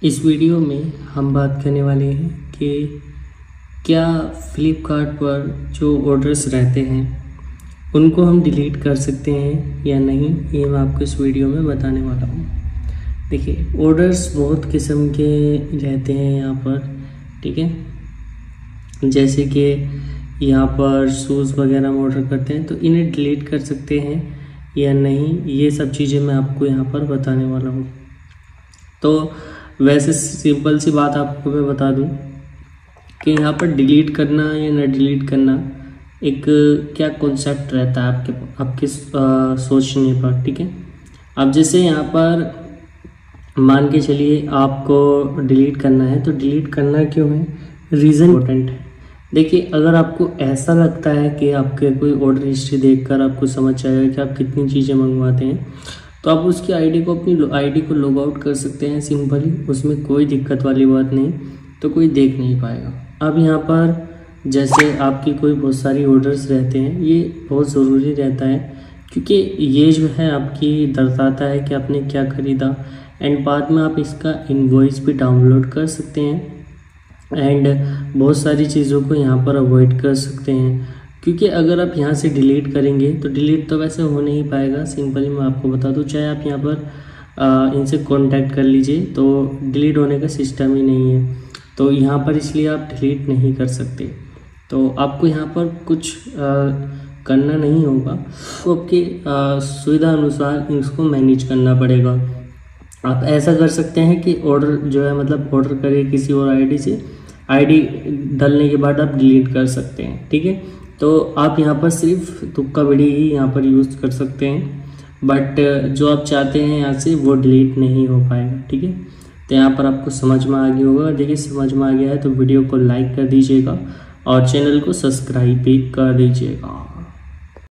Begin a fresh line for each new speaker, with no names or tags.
इस वीडियो में हम बात करने वाले हैं कि क्या फ्लिपकार्ट पर जो ऑर्डर्स रहते हैं उनको हम डिलीट कर सकते हैं या नहीं, ये मैं आपको इस वीडियो में बताने वाला हूँ। देखिए, ऑर्डर्स बहुत किस्म के रहते हैं यहाँ पर, ठीक है। जैसे कि यहाँ पर शूज़ वगैरह हम ऑर्डर करते हैं तो इन्हें डिलीट कर सकते हैं या नहीं, ये सब चीज़ें मैं आपको यहाँ पर बताने वाला हूँ। तो वैसे सिंपल सी बात आपको मैं बता दूं कि यहाँ पर डिलीट करना या ना डिलीट करना एक क्या कॉन्सेप्ट रहता है आपके सोचने पर, ठीक है। अब जैसे यहाँ पर मान के चलिए आपको डिलीट करना है, तो डिलीट करना क्यों है, रीज़न इम्पोर्टेंट है। देखिए, अगर आपको ऐसा लगता है कि आपके कोई ऑर्डर हिस्ट्री देखकर आपको समझ आएगा कि आप कितनी चीज़ें मंगवाते हैं, तो आप उसकी अपनी आईडी को लॉग आउट कर सकते हैं सिंपली, उसमें कोई दिक्कत वाली बात नहीं, तो कोई देख नहीं पाएगा। अब यहाँ पर जैसे आपकी कोई बहुत सारी ऑर्डर्स रहते हैं, ये बहुत ज़रूरी रहता है क्योंकि ये जो है आपकी दर्शाता है कि आपने क्या ख़रीदा, एंड बाद में आप इसका इनवॉइस भी डाउनलोड कर सकते हैं एंड बहुत सारी चीज़ों को यहाँ पर अवॉइड कर सकते हैं। क्योंकि अगर आप यहाँ से डिलीट करेंगे तो डिलीट तो वैसे हो नहीं पाएगा, सिंपली मैं आपको बता दूँ, चाहे आप यहाँ पर इनसे कांटेक्ट कर लीजिए तो डिलीट होने का सिस्टम ही नहीं है, तो यहाँ पर इसलिए आप डिलीट नहीं कर सकते। तो आपको यहाँ पर कुछ करना नहीं होगा, तो आपकी सुविधा अनुसार इसको मैनेज करना पड़ेगा। आप ऐसा कर सकते हैं कि ऑर्डर जो है मतलब ऑर्डर करिए किसी और आईडी से, आईडी डालने के बाद आप डिलीट कर सकते हैं, ठीक है। तो आप यहाँ पर सिर्फ तुक्का बड़ी ही यहाँ पर यूज़ कर सकते हैं, बट जो आप चाहते हैं यहाँ से वो डिलीट नहीं हो पाएगा, ठीक है। तो यहाँ पर आपको समझ में आ गया होगा। देखिए, समझ में आ गया है तो वीडियो को लाइक कर दीजिएगा और चैनल को सब्सक्राइब भी कर दीजिएगा।